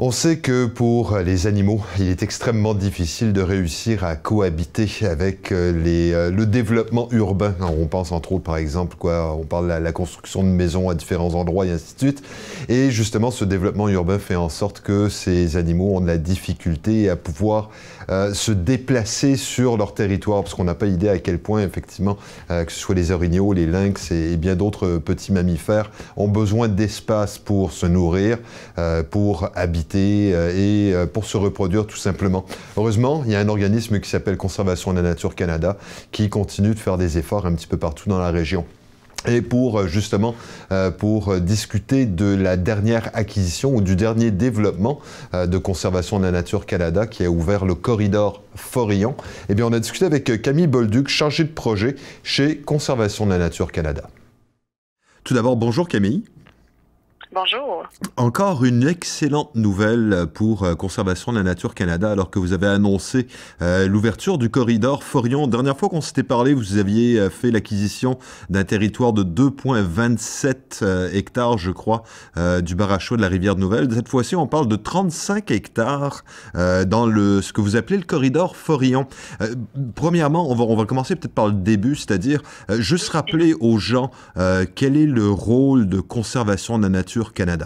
On sait que pour les animaux, il est extrêmement difficile de réussir à cohabiter avec le développement urbain. Alors, on pense entre autres, par exemple, on parle de la construction de maisons à différents endroits et ainsi de suite. Et justement, ce développement urbain fait en sorte que ces animaux ont de la difficulté à pouvoir se déplacer sur leur territoire, parce qu'on n'a pas idée à quel point, effectivement, que ce soit les orignaux, les lynx et bien d'autres petits mammifères, ont besoin d'espace pour se nourrir, pour habiter et pour se reproduire tout simplement. Heureusement, il y a un organisme qui s'appelle Conservation de la Nature Canada qui continue de faire des efforts un petit peu partout dans la région. Et pour justement, pour discuter de la dernière acquisition ou du dernier développement de Conservation de la Nature Canada qui a ouvert le corridor Forillon, eh bien on a discuté avec Camille Bolduc, chargée de projet chez Conservation de la Nature Canada. Tout d'abord, bonjour Camille. Bonjour. Encore une excellente nouvelle pour Conservation de la Nature Canada, alors que vous avez annoncé l'ouverture du corridor Forillon. Dernière fois qu'on s'était parlé, vous aviez fait l'acquisition d'un territoire de 2,27 hectares, je crois, du Barachois de la Rivière-Nouvelle. Cette fois-ci, on parle de 35 hectares dans ce que vous appelez le corridor Forillon. Premièrement, on va commencer peut-être par le début, c'est-à-dire juste rappeler aux gens quel est le rôle de Conservation de la Nature Canada.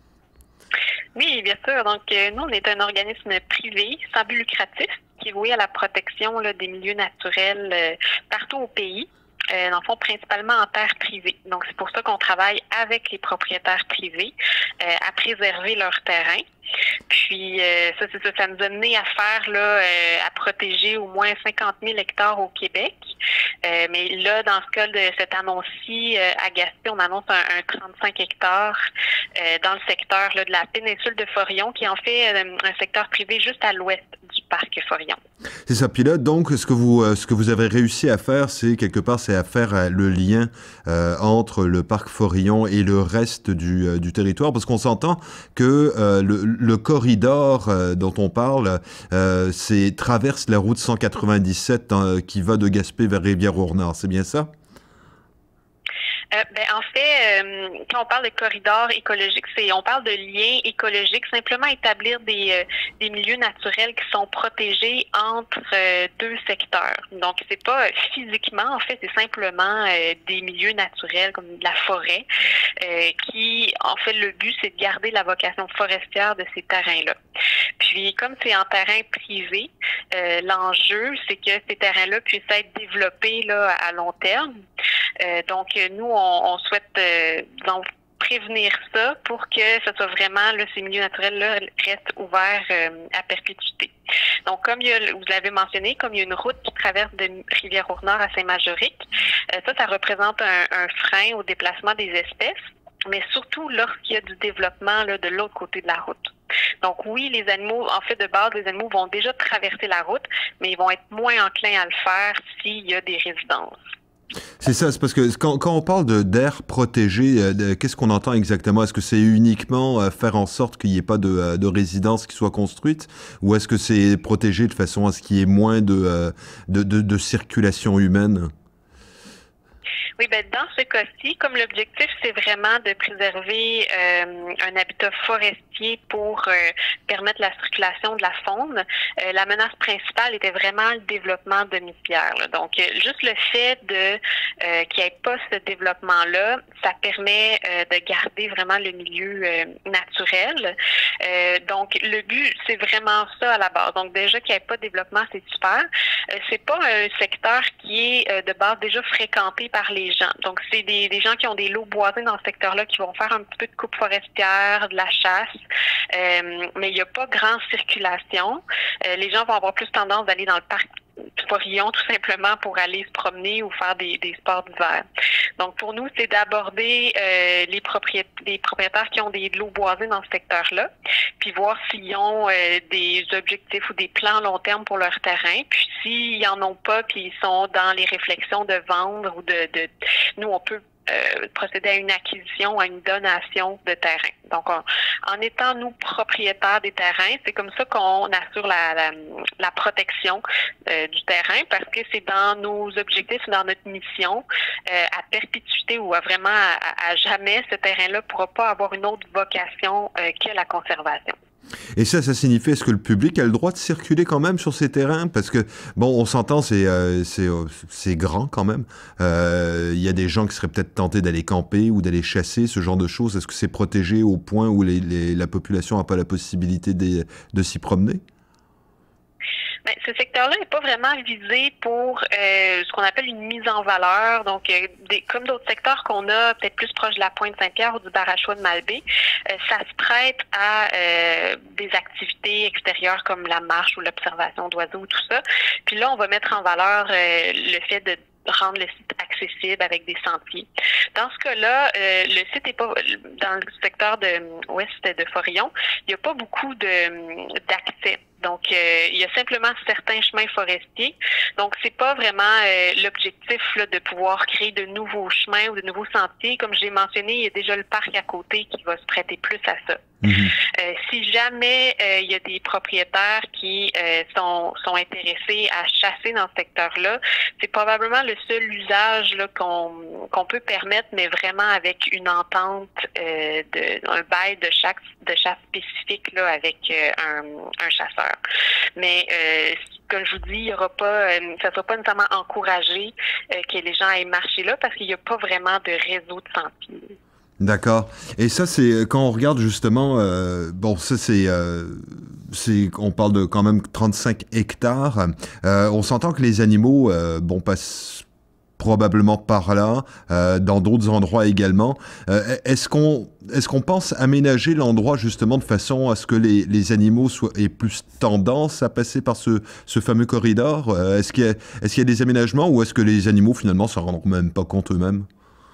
Oui, bien sûr. Donc, nous, on est un organisme privé, sans but lucratif, qui est voué à la protection des milieux naturels partout au pays. Dans le fond, principalement en terre privée. Donc, c'est pour ça qu'on travaille avec les propriétaires privés à préserver leur terrain. Puis, ça nous a mené à faire, à protéger au moins 50 000 hectares au Québec. Mais là, dans ce cas de cette annonce-ci, à Gaspé, on annonce un 35 hectares dans le secteur de la péninsule de Forillon, qui est en fait un secteur privé juste à l'ouest du parc Forillon. C'est ça. Puis là, donc, ce que vous avez réussi à faire, c'est quelque part, c'est à faire le lien entre le parc Forillon et le reste du territoire, parce qu'on s'entend que le corridor dont on parle, traverse la route 197 qui va de Gaspé vers Rivière-au-Nord. C'est bien ça? En fait, quand on parle de corridor écologique, on parle de liens écologiques, simplement établir des milieux naturels qui sont protégés entre deux secteurs. Donc, c'est pas physiquement, en fait, c'est simplement des milieux naturels comme de la forêt, qui, en fait, le but, c'est de garder la vocation forestière de ces terrains-là. Puis, comme c'est en terrain privé, l'enjeu, c'est que ces terrains-là puissent être développés à long terme. Donc, nous, on souhaite donc prévenir ça pour que ce soit vraiment, ces milieux naturels-là restent ouverts à perpétuité. Donc, comme vous l'avez mentionné, comme il y a une route qui traverse de Rivière-au-Nord à Saint-Majoric, ça représente un frein au déplacement des espèces, mais surtout lorsqu'il y a du développement de l'autre côté de la route. Donc oui, les animaux, en fait, de base, les animaux vont déjà traverser la route, mais ils vont être moins enclins à le faire s'il y a des résidences. C'est ça, c'est parce que quand on parle d'air protégé, qu'est-ce qu'on entend exactement? Est-ce que c'est uniquement faire en sorte qu'il n'y ait pas de résidence qui soit construite, ou est-ce que c'est protégé de façon à ce qu'il y ait moins de circulation humaine? Oui, dans ce cas-ci, comme l'objectif, c'est vraiment de préserver un habitat forestier pour permettre la circulation de la faune, la menace principale était vraiment le développement domiciliaire. Donc, juste le fait qu'il n'y ait pas ce développement-là, ça permet de garder vraiment le milieu naturel. Donc, le but, c'est vraiment ça à la base. Donc, déjà qu'il n'y ait pas de développement, c'est super. C'est pas un secteur qui est de base déjà fréquenté par les gens. Donc, c'est des gens qui ont des lots boisés dans ce secteur-là qui vont faire un petit peu de coupe forestière, de la chasse, mais il n'y a pas grande circulation. Les gens vont avoir plus tendance d'aller dans le parc Forillon tout simplement pour aller se promener ou faire des sports d'hiver. Donc, pour nous, c'est d'aborder les propriétaires qui ont des lots boisés dans ce secteur-là, puis voir s'ils ont des objectifs ou des plans long terme pour leur terrain. Puis, s'ils n'en ont pas, puis ils sont dans les réflexions de vendre ou nous, on peut procéder à une acquisition, à une donation de terrain. Donc, en étant, nous, propriétaires des terrains, c'est comme ça qu'on assure la protection du terrain parce que c'est dans nos objectifs, dans notre mission, à perpétuité ou à vraiment à jamais, ce terrain-là ne pourra pas avoir une autre vocation que la conservation. Et ça signifie, est-ce que le public a le droit de circuler quand même sur ces terrains? Parce que, bon, on s'entend, c'est grand quand même. Il y a des gens qui seraient peut-être tentés d'aller camper ou d'aller chasser, ce genre de choses. Est-ce que c'est protégé au point où la population n'a pas la possibilité de s'y promener? Ben, ce secteur-là n'est pas vraiment visé pour ce qu'on appelle une mise en valeur. Donc, comme d'autres secteurs qu'on a, peut-être plus proche de la Pointe-Saint-Pierre ou du Barachois de Malbaie, ça se prête à des activités extérieures comme la marche ou l'observation d'oiseaux, tout ça. Puis là, on va mettre en valeur le fait de rendre le site accessible avec des sentiers. Dans ce cas-là, le site n'est pas dans le secteur de ouest de Forillon, il n'y a pas beaucoup d'accès. Donc, il y a simplement certains chemins forestiers. Donc, c'est pas vraiment l'objectif là, de pouvoir créer de nouveaux chemins ou de nouveaux sentiers. Comme je l'ai mentionné, il y a déjà le parc à côté qui va se prêter plus à ça. Si jamais il y a des propriétaires qui sont intéressés à chasser dans ce secteur-là, c'est probablement le seul usage là, qu'on peut permettre, mais vraiment avec une entente un bail de chasse spécifique là, avec un chasseur. Mais comme je vous dis, il y aura pas, ça ne sera pas nécessairement encouragé que les gens aillent marcher là parce qu'il n'y a pas vraiment de réseau de sentiers. D'accord. Et ça, c'est quand on regarde justement, bon, ça on parle de quand même 35 hectares. On s'entend que les animaux, bon, passent probablement par là, dans d'autres endroits également. Est-ce qu'on pense aménager l'endroit justement de façon à ce que les animaux aient plus tendance à passer par ce fameux corridor? Est-ce qu'il y a des aménagements ou est-ce que les animaux finalement s'en rendront même pas compte eux-mêmes?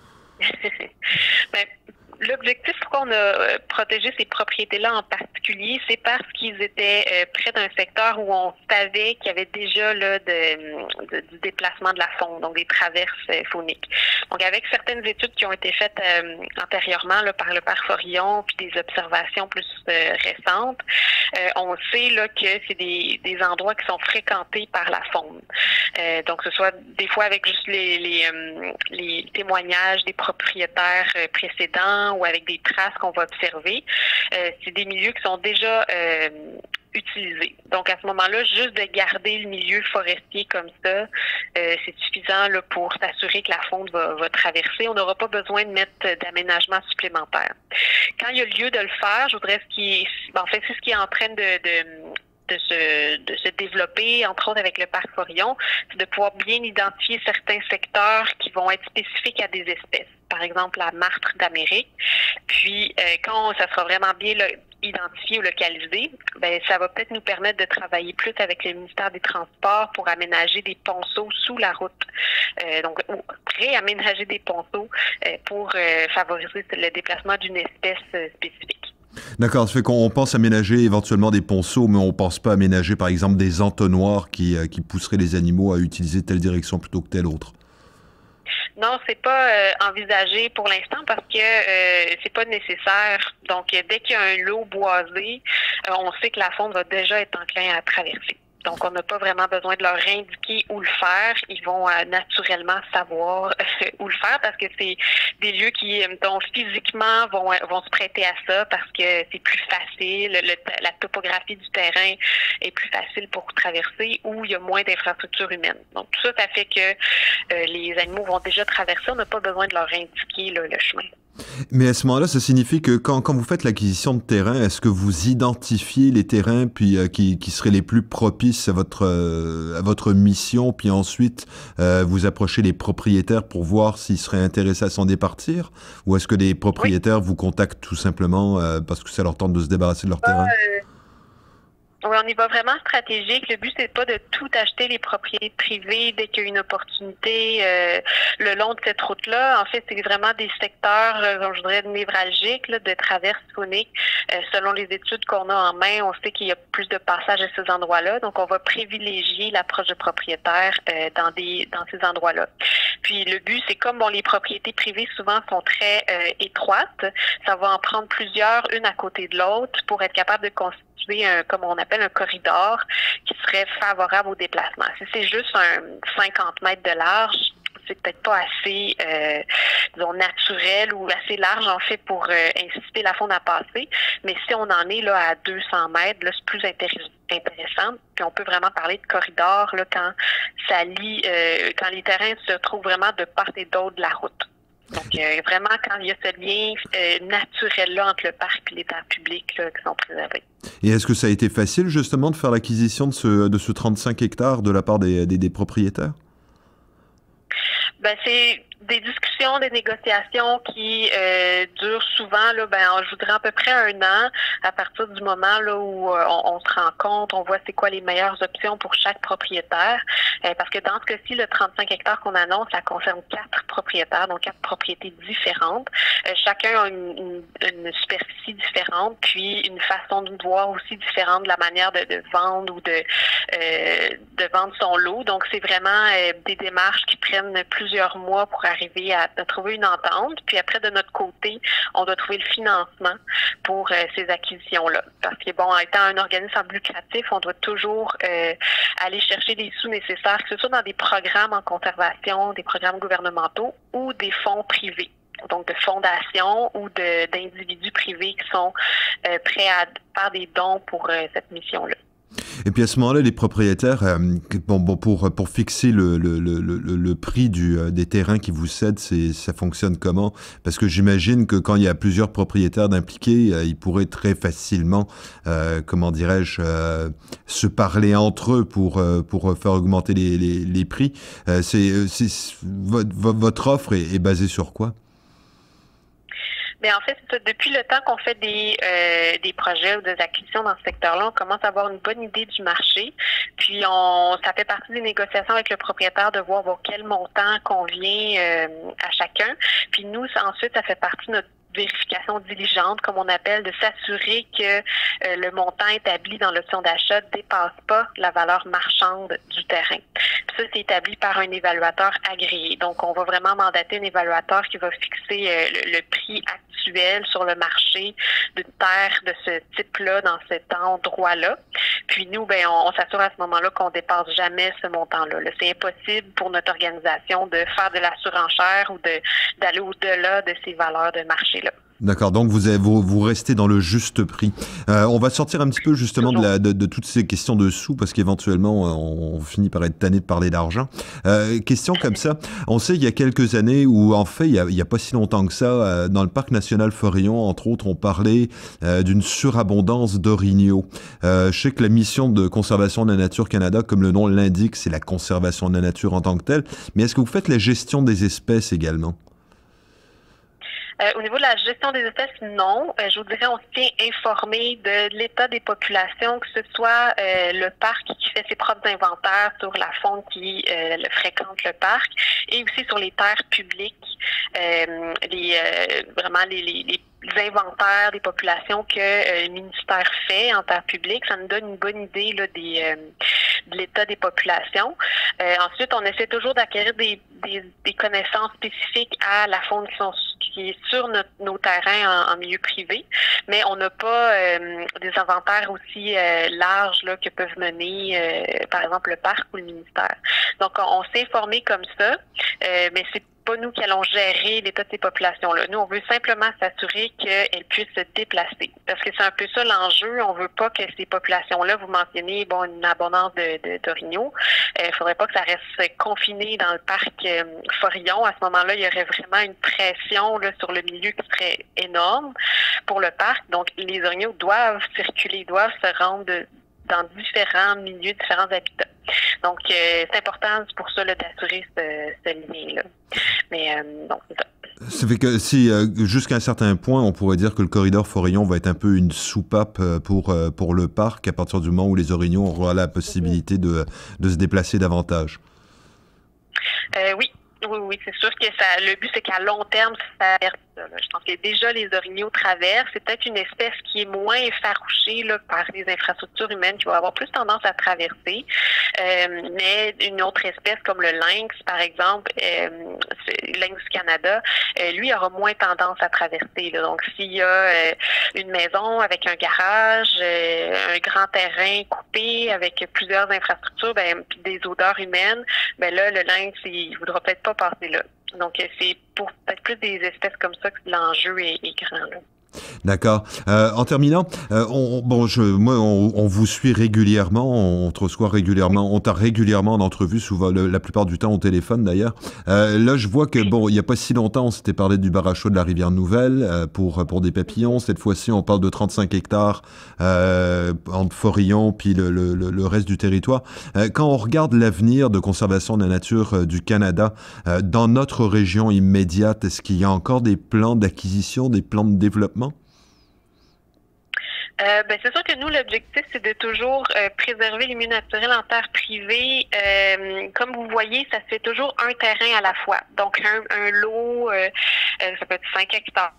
Ben, l'objectif pourquoi on a protégé ces propriétés-là en particulier, c'est parce qu'ils étaient près d'un secteur où on savait qu'il y avait déjà là, du déplacement de la faune, donc des traverses fauniques. Donc, avec certaines études qui ont été faites antérieurement là, par le parc Forillon, puis des observations plus récentes, on sait là, que c'est des endroits qui sont fréquentés par la faune. Donc, ce soit des fois avec juste les témoignages des propriétaires précédents ou avec des traces qu'on va observer. C'est des milieux qui sont déjà utilisés. Donc, à ce moment-là, juste de garder le milieu forestier comme ça, c'est suffisant là, pour s'assurer que la faune va traverser. On n'aura pas besoin de mettre d'aménagement supplémentaire. Quand il y a lieu de le faire, je voudrais en fait, c'est ce qui est en train de se développer, entre autres avec le parc Forillon, c'est de pouvoir bien identifier certains secteurs qui vont être spécifiques à des espèces. Par exemple, la martre d'Amérique. Puis, quand ça sera vraiment bien identifié ou localisé, ben ça va peut-être nous permettre de travailler plus avec le ministère des Transports pour aménager des ponceaux sous la route. Donc, réaménager des ponceaux pour favoriser le déplacement d'une espèce spécifique. D'accord, ça fait qu'on pense aménager éventuellement des ponceaux, mais on pense pas aménager par exemple des entonnoirs qui pousseraient les animaux à utiliser telle direction plutôt que telle autre. Non, c'est pas envisagé pour l'instant parce que c'est pas nécessaire. Donc, dès qu'il y a un lot boisé, on sait que la faune va déjà être enclin à traverser. Donc, on n'a pas vraiment besoin de leur indiquer où le faire. Ils vont naturellement savoir où le faire parce que c'est des lieux qui, dont physiquement, vont se prêter à ça parce que c'est plus facile. La topographie du terrain est plus facile pour traverser où il y a moins d'infrastructures humaines. Donc, tout ça, ça fait que les animaux vont déjà traverser. On n'a pas besoin de leur indiquer là, le chemin. Mais à ce moment-là, ça signifie que quand vous faites l'acquisition de terrain, est-ce que vous identifiez les terrains puis qui seraient les plus propices à votre mission, puis ensuite vous approchez les propriétaires pour voir s'ils seraient intéressés à s'en départir? Ou est-ce que les propriétaires vous contactent tout simplement parce que ça leur tente de se débarrasser de leur terrain? Oui, on y va vraiment stratégique. Le but, c'est pas de tout acheter les propriétés privées dès qu'il y a une opportunité le long de cette route-là. En fait, c'est vraiment des secteurs, je dirais, névralgiques là, de traverse faunique. Selon les études qu'on a en main, on sait qu'il y a plus de passages à ces endroits-là. Donc, on va privilégier l'approche de propriétaires dans ces endroits-là. Puis, le but, c'est comme les propriétés privées souvent sont très étroites, ça va en prendre plusieurs, une à côté de l'autre, pour être capable de constituer comme on appelle un corridor qui serait favorable au déplacement. Si c'est juste un 50 mètres de large, c'est peut-être pas assez, disons, naturel ou assez large, en fait, pour inciter la faune à passer. Mais si on en est là à 200 mètres, là, c'est plus intéressant. Puis on peut vraiment parler de corridor là, quand ça lie, quand les terrains se trouvent vraiment de part et d'autre de la route. Donc, vraiment, quand il y a ce lien naturel-là entre le parc et les terres publiques là, qui sont préservées. Et est-ce que ça a été facile, justement, de faire l'acquisition de ce 35 hectares de la part des propriétaires? Ben, c'est des discussions, des négociations qui durent souvent, là, je vous dirais à peu près 1 an, à partir du moment là, où on se rend compte, on voit c'est quoi les meilleures options pour chaque propriétaire. Parce que dans ce cas-ci, le 35 hectares qu'on annonce, ça concerne 4 propriétaires, donc 4 propriétés différentes. Chacun a une superficie différente, puis une façon de voir aussi différente de la manière de vendre ou de vendre son lot. Donc, c'est vraiment des démarches qui prennent plusieurs mois pour arriver à trouver une entente. Puis après, de notre côté, on doit trouver le financement pour ces acquisitions-là. Parce que, bon, en étant un organisme lucratif, on doit toujours aller chercher les sous nécessaires, que ce soit dans des programmes en conservation, des programmes gouvernementaux ou des fonds privés. Donc de fondations ou d'individus privés qui sont prêts à faire des dons pour cette mission-là. Et puis à ce moment-là, les propriétaires, pour fixer le prix des terrains qui vous cèdent, ça fonctionne comment? Parce que j'imagine que quand il y a plusieurs propriétaires d'impliqués, ils pourraient très facilement, comment dirais-je, se parler entre eux pour faire augmenter les prix. Votre offre est basée sur quoi? Mais en fait, depuis le temps qu'on fait des projets ou des acquisitions dans ce secteur-là, on commence à avoir une bonne idée du marché. Puis ça fait partie des négociations avec le propriétaire de voir quel montant convient à chacun. Puis nous, ensuite, ça fait partie de notre vérification diligente, comme on appelle, de s'assurer que le montant établi dans l'option d'achat ne dépasse pas la valeur marchande du terrain. Puis ça, c'est établi par un évaluateur agréé. Donc, on va vraiment mandater un évaluateur qui va fixer le prix actuel sur le marché d'une terre de ce type-là, dans cet endroit-là. Puis nous, on s'assure à ce moment-là qu'on ne dépasse jamais ce montant-là. Là, c'est impossible pour notre organisation de faire de la surenchère ou d'aller au-delà de ces valeurs de marché-là. D'accord, donc vous restez dans le juste prix. On va sortir un petit peu justement de toutes ces questions de sous, parce qu'éventuellement on finit par être tanné de parler d'argent. Question comme ça, on sait il y a quelques années, ou en fait il y a pas si longtemps que ça, dans le parc national Forillon, entre autres, on parlait d'une surabondance d'orignaux. Je sais que la mission de conservation de la nature Canada, comme le nom l'indique, c'est la conservation de la nature en tant que telle, mais est-ce que vous faites la gestion des espèces également? Au niveau de la gestion des espèces, non. Je vous dirais, on se tient informé de l'état des populations, que ce soit le parc qui fait ses propres inventaires sur la faune qui fréquente le parc, et aussi sur les terres publiques, vraiment les inventaires des populations que le ministère fait en terre publique. Ça nous donne une bonne idée là, de l'état des populations. Ensuite, on essaie toujours d'acquérir des connaissances spécifiques à la faune qui est sur nos terrains en milieu privé, mais on n'a pas des inventaires aussi larges là, que peuvent mener, par exemple, le parc ou le ministère. Donc, on s'est informé comme ça, mais c'est pas nous qui allons gérer l'état de ces populations-là. Nous, on veut simplement s'assurer qu'elles puissent se déplacer. Parce que c'est un peu ça l'enjeu. On veut pas que ces populations-là, vous mentionnez, une abondance d'orignaux. Il faudrait pas que ça reste confiné dans le parc Forillon. À ce moment-là, il y aurait vraiment une pression là, sur le milieu qui serait énorme pour le parc. Donc, les orignaux doivent circuler, doivent se rendre dans différents milieux, différents habitats. Donc, c'est important pour ça d'assurer ce lien-là. Mais donc, c'est ça. Ça fait que si, jusqu'à un certain point, on pourrait dire que le corridor Forillon va être un peu une soupape pour le parc, à partir du moment où les orignaux auront la possibilité de se déplacer davantage. Oui, c'est sûr que le but, c'est qu'à long terme, ça ça. Là. Je pense que déjà les orignaux traversent. C'est peut-être une espèce qui est moins effarouchée là, par les infrastructures humaines, qui va avoir plus tendance à traverser. Mais une autre espèce comme le lynx, par exemple, lynx du Canada, lui aura moins tendance à traverser. Là. Donc, s'il y a une maison avec un garage, un grand terrain coupé avec plusieurs infrastructures, puis des odeurs humaines, là, le lynx, il ne voudra peut-être pas passer là. Donc, c'est pour peut-être plus des espèces comme ça que l'enjeu est grand. Là. D'accord. En terminant, on vous suit régulièrement, on te reçoit régulièrement, on t'a régulièrement en entrevue, souvent la plupart du temps au téléphone d'ailleurs. Là, je vois que il n'y a pas si longtemps, on s'était parlé du Barachois de la Rivière-Nouvelle pour des papillons. Cette fois-ci, on parle de 35 hectares entre Forillon puis le reste du territoire. Quand on regarde l'avenir de conservation de la nature du Canada dans notre région immédiate, est-ce qu'il y a encore des plans d'acquisition, des plans de développement? C'est sûr que nous, l'objectif, c'est de toujours préserver les milieux naturels en terre privée. Comme vous voyez, ça se fait toujours un terrain à la fois. Donc, un lot, ça peut être 5 hectares.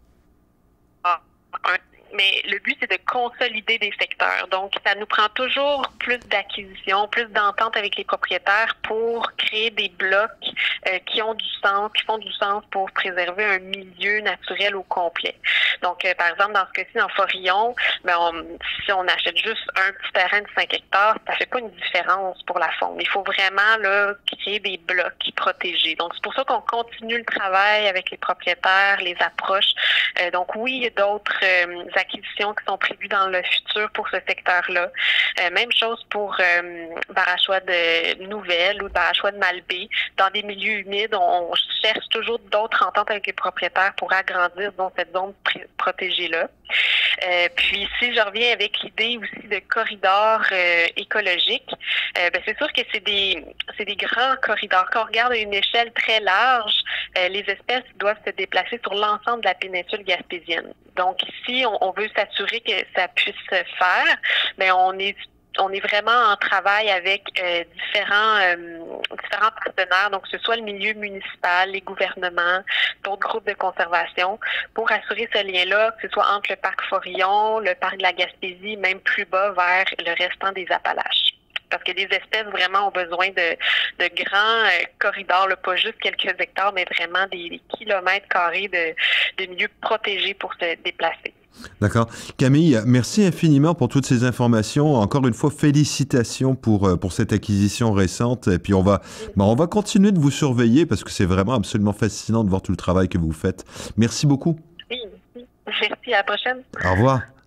Mais le but, c'est de consolider des secteurs. Donc, ça nous prend toujours plus d'acquisition, plus d'entente avec les propriétaires pour créer des blocs qui font du sens pour préserver un milieu naturel au complet. Donc, par exemple, dans ce cas-ci, dans Forillon, si on achète juste un petit terrain de 5 hectares, ça fait pas une différence pour la faune. Il faut vraiment là créer des blocs protégés. Donc, c'est pour ça qu'on continue le travail avec les propriétaires, les approches. Donc, oui, il y a d'autres acquisitions qui sont prévues dans le futur pour ce secteur-là. Même chose pour Barachois de Nouvelle ou Barachois de Malbaie. Dans des milieux humides, on cherche toujours d'autres ententes avec les propriétaires pour agrandir cette zone protégée-là. Puis, si je reviens avec l'idée aussi de corridors écologiques, c'est sûr que c'est des grands corridors. Quand on regarde à une échelle très large, les espèces doivent se déplacer sur l'ensemble de la péninsule gaspésienne. Donc, ici, on veut s'assurer que ça puisse se faire, on est vraiment en travail avec différents partenaires, donc que ce soit le milieu municipal, les gouvernements, d'autres groupes de conservation, pour assurer ce lien-là, que ce soit entre le parc Forillon, le parc de la Gaspésie, même plus bas vers le restant des Appalaches. Parce que des espèces vraiment ont besoin de grands corridors, là, pas juste quelques hectares, mais vraiment des kilomètres carrés de milieux protégés pour se déplacer. D'accord. Camille, merci infiniment pour toutes ces informations. Encore une fois, félicitations pour cette acquisition récente. Et puis, on va continuer de vous surveiller parce que c'est vraiment absolument fascinant de voir tout le travail que vous faites. Merci beaucoup. Oui, merci. À la prochaine. Au revoir.